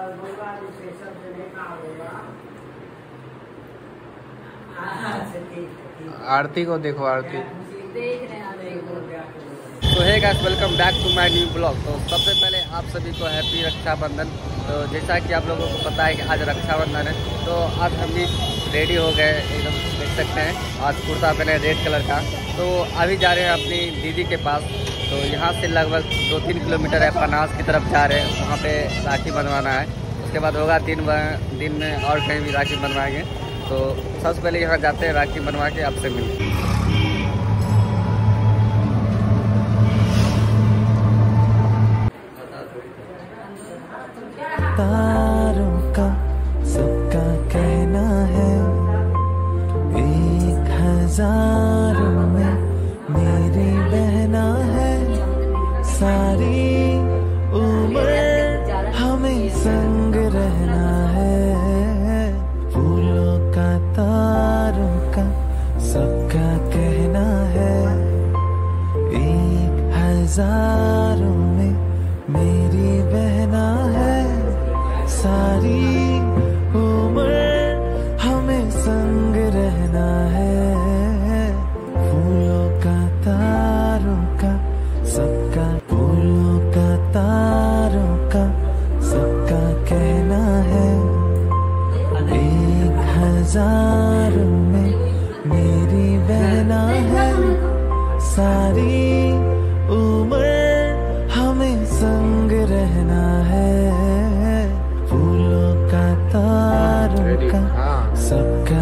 आरती को देखो, आरती देख रहे हैं। तो है guys, welcome back to my new blog. तो सबसे पहले आप सभी को हैप्पी रक्षाबंधन। तो जैसा कि आप लोगों को पता है कि आज रक्षाबंधन है, तो आज हम भी रेडी हो गए एकदम, देख सकते हैं। आज कुर्ता पहने रेड कलर का। तो अभी जा रहे हैं अपनी दीदी के पास। तो यहाँ से लगभग 2-3 किलोमीटर है, पनास की तरफ जा रहे हैं। वहाँ पे राखी बनवाना है। उसके बाद होगा दिन में और कहीं भी राखी बनवाएंगे। तो सबसे पहले यहाँ जाते हैं, राखी बनवा के आपसे मिलते हैं। तारों का सबका कहना है, 1000 में मेरी बहना है। सारी उम्र हमें संग रहना है। फूलों का तारों का सबका कहना है, 1000 में मेरी बहना है। सारी उम्र हमें संग रहना है। फूलों का तारों का सबका, फूलों का तारों का सबका कहना है, 1000 में मेरी बहना है। सारी उम्र हमें संग रहना है। फूलों का तारों का सबका